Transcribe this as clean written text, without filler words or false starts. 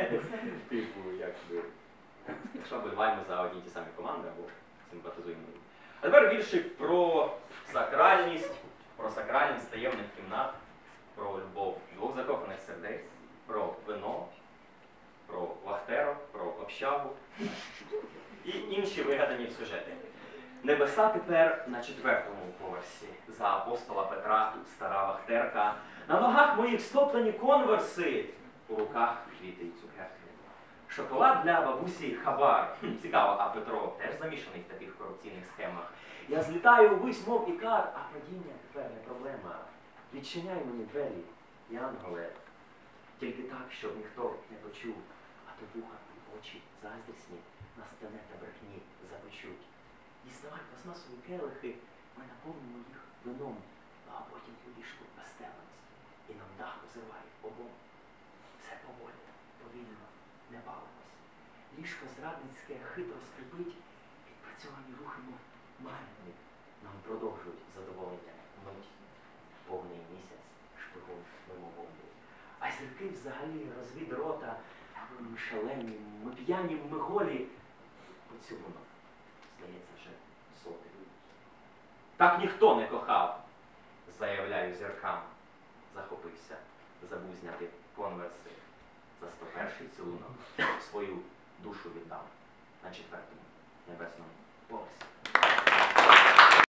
Типу, якби, якщо вбиваємо за одні й ті самі команди або симпатизуємо. А тепер віршик про сакральність таємних кімнат, про любов двох закоханих сердець, про вино, про вахтерок, про общагу і інші вигадані сюжети. Небеса тепер на 4-му поверсі. За апостола Петра тут стара вахтерка. На ногах моїх стоптані конверси, у руках квіти й цукерки. Шоколад для бабусі хабар. Цікаво, а Петро теж замішаний в таких корупційних схемах. Я злітаю увесь, мов ікар, а падіння тепер не проблема. Відчиняй мені двері, янголе, тільки так, щоб ніхто не почув, а то вуха і очі заздрісні нас тене та брехні започуть. Діставай пластмасові келихи, ми наповнимо їх вином, а потім у ліжку розстелимось, і нам дах розриває обом. Все поволі, повільно, не палимось. Ліжко зрадницьке хитро скрипить, відпрацьовані рухи, мов марні, нам продовжують задоволення мить. Повний місяць шпигун мимоволі. А зірки взагалі розвід рота, ми шалені, ми п'яні, ми голі. Поцілунок, здається, вже сотий. Так ніхто не кохав, заявляю зіркам. Захопився, забув зняти конверси. За 101-й цілунок свою душу віддав на 4-му небесному поверсі.